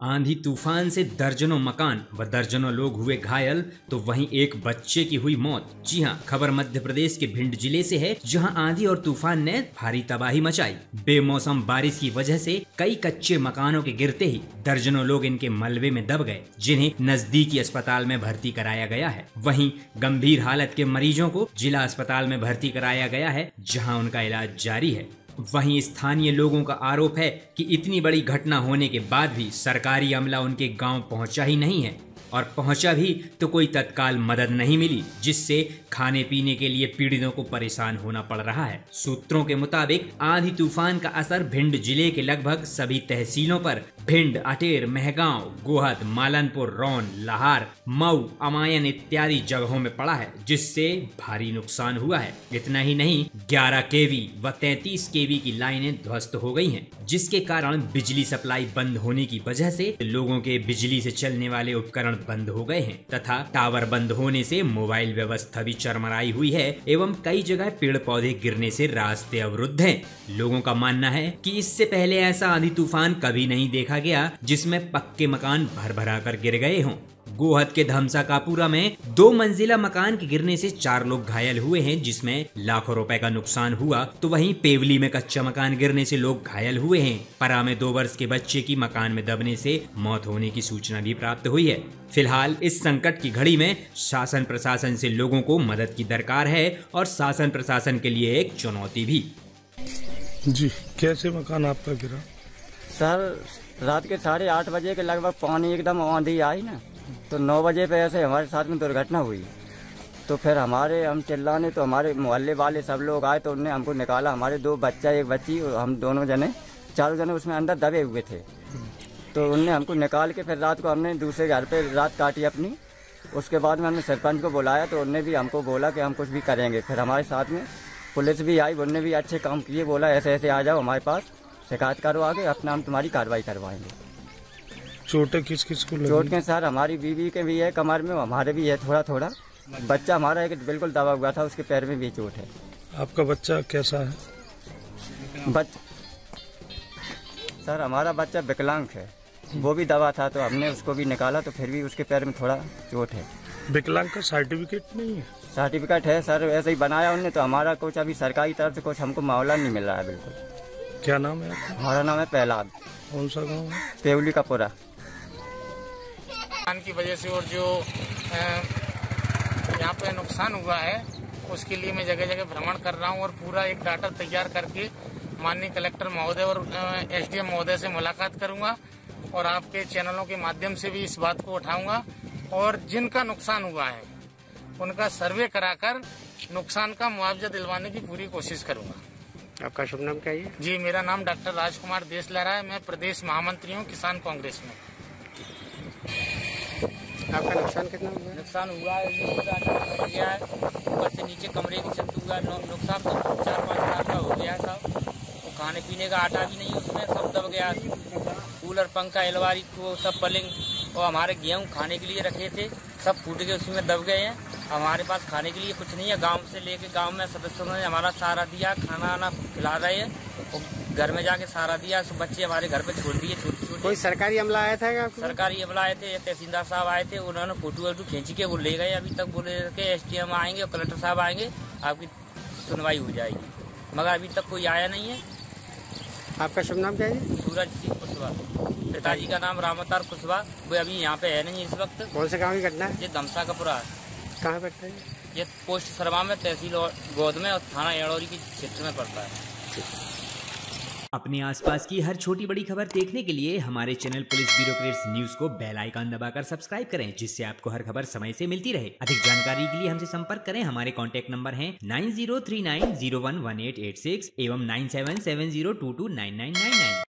आंधी तूफान से दर्जनों मकान व दर्जनों लोग हुए घायल तो वहीं एक बच्चे की हुई मौत। जी हां, खबर मध्य प्रदेश के भिंड जिले से है, जहां आंधी और तूफान ने भारी तबाही मचाई। बेमौसम बारिश की वजह से कई कच्चे मकानों के गिरते ही दर्जनों लोग इनके मलबे में दब गए, जिन्हें नजदीकी अस्पताल में भर्ती कराया गया है। वहीं गंभीर हालत के मरीजों को जिला अस्पताल में भर्ती कराया गया है, जहाँ उनका इलाज जारी है। वहीं स्थानीय लोगों का आरोप है कि इतनी बड़ी घटना होने के बाद भी सरकारी अमला उनके गांव पहुंचा ही नहीं है, और पहुंचा भी तो कोई तत्काल मदद नहीं मिली, जिससे खाने पीने के लिए पीड़ितों को परेशान होना पड़ रहा है। सूत्रों के मुताबिक आंधी तूफान का असर भिंड जिले के लगभग सभी तहसीलों पर भिंड, अटेर, महगांव, गोहद, मालनपुर, रौन, लाहार, मऊ, अमायन इत्यादि जगहों में पड़ा है, जिससे भारी नुकसान हुआ है। इतना ही नहीं, 11 केवी व 33 केवी की लाइनें ध्वस्त हो गई हैं, जिसके कारण बिजली सप्लाई बंद होने की वजह से लोगों के बिजली से चलने वाले उपकरण बंद हो गए हैं तथा टावर बंद होने से मोबाइल व्यवस्था भी चरमराई हुई है एवं कई जगह पेड़ पौधे गिरने से रास्ते अवरुद्ध हैं। लोगों का मानना है कि इससे पहले ऐसा आंधी तूफान कभी नहीं देखा गया जिसमें पक्के मकान भर भरा कर गिर गए हों। गोहद के धमसा कापुरा में 2 मंजिला मकान के गिरने से 4 लोग घायल हुए हैं, जिसमें लाखों रुपए का नुकसान हुआ। तो वहीं पेवली में कच्चा मकान गिरने से लोग घायल हुए हैं। परा में 2 वर्ष के बच्चे की मकान में दबने से मौत होने की सूचना भी प्राप्त हुई है। फिलहाल इस संकट की घड़ी में शासन प्रशासन से लोगों को मदद की दरकार है और शासन प्रशासन के लिए एक चुनौती भी। जी, कैसे मकान आपका गिरा? सर, रात के 8:30 बजे के लगभग पानी एकदम आंधी आई ना, तो 9 बजे पे ऐसे हमारे साथ में दुर्घटना हुई। तो फिर हम चिल्लाने, तो हमारे मोहल्ले वाले सब लोग आए, तो उनने हमको निकाला। हमारे 2 बच्चा, 1 बच्ची, हम दोनों जने, 4 जने उसमें अंदर दबे हुए थे। तो उनने हमको निकाल के फिर रात को हमने दूसरे घर पे रात काटी अपनी। उसके बाद में हमने सरपंच को बुलाया, तो उनने भी हमको बोला कि हम कुछ भी करेंगे। फिर हमारे साथ में पुलिस भी आई, उनने भी अच्छे काम किए, बोला ऐसे ऐसे आ जाओ हमारे पास, शिकायत करो आगे, अपना हम तुम्हारी कार्रवाई करवाएंगे। चोटें किस किस को लगी? चोट के सर हमारी बीवी के भी है, कमर में, हमारे भी है थोड़ा थोड़ा। बच्चा हमारा एक बिल्कुल दबा हुआ था, उसके पैर में भी चोट है। आपका बच्चा कैसा है? सर हमारा बच्चा विकलांग है, वो भी दबा था, तो हमने उसको भी निकाला, तो फिर भी उसके पैर में थोड़ा चोट है। विकलांग का सर्टिफिकेट नहीं है? सर्टिफिकेट है सर, ऐसे ही बनाया उनने, तो हमारा कुछ अभी सरकारी तरफ से कुछ हमको मामला नहीं मिल रहा है। बिल्कुल। क्या नाम है आपका? हमारा नाम है पहलाद। कौन सा गाँव है? पेवली का पुरा। की वजह से और जो यहाँ पे नुकसान हुआ है, उसके लिए मैं जगह जगह भ्रमण कर रहा हूँ और पूरा एक डाटा तैयार करके माननीय कलेक्टर महोदय और एसडीएम महोदय से मुलाकात करूंगा और आपके चैनलों के माध्यम से भी इस बात को उठाऊंगा और जिनका नुकसान हुआ है उनका सर्वे कराकर नुकसान का मुआवजा दिलवाने की पूरी कोशिश करूंगा। आपका शुभ नाम क्या है? जी, मेरा नाम डॉक्टर राजकुमार देसलहरा है। मैं प्रदेश महामंत्री हूँ किसान कांग्रेस में। आपका नुकसान कितना हुआ? नुकसान हुआ है, गया है, ऊपर से नीचे कमरे की छत हुआ। नुकसान तो 4-5 लाख का हो गया सब। तो खाने पीने का आटा भी नहीं, उसमें सब दब गया। कूलर, पंखा, अलमारी को सब पलंग और हमारे गेहूँ खाने के लिए रखे थे, सब फूट के उसी में दब गए हैं। हमारे पास खाने के लिए कुछ नहीं है। गांव से लेके गांव में सदस्यों ने हमारा सहारा दिया, खाना आना खिला रहे हैं और घर में जाके सहारा दिया। सब बच्चे हमारे घर पे छोड़ दिए, छोटे छोटे। कोई सरकारी अमला आया था क्या? सरकारी अमला आए थे, तहसीलदार साहब आए थे, उन्होंने फोटो वोटो खींच के वो ले गए। अभी तक बोले के एसडीएम आएंगे और कलेक्टर साहब आएंगे, आपकी सुनवाई हो जाएगी, मगर अभी तक कोई आया नहीं है। आपका शुभ नाम क्या है? सूरज सिंह कुशवाहा। पिताजी का नाम रामतार कुशवाहा, वो अभी यहाँ पे है नहीं इस वक्त। कौन से गाँव की घटना है? ये धमसा कपुरा है। कहाँ पड़ता है ये? पोस्ट सरमा में, तहसील गोद में और थाना एड़ौरी की क्षेत्र में पड़ता है। अपने आसपास की हर छोटी बड़ी खबर देखने के लिए हमारे चैनल पुलिस ब्यूरोक्रेट्स न्यूज को बेल आइकन दबाकर सब्सक्राइब करें, जिससे आपको हर खबर समय से मिलती रहे। अधिक जानकारी के लिए हमसे संपर्क करें। हमारे कॉन्टैक्ट नंबर हैं 9039011886 एवं 9770229999।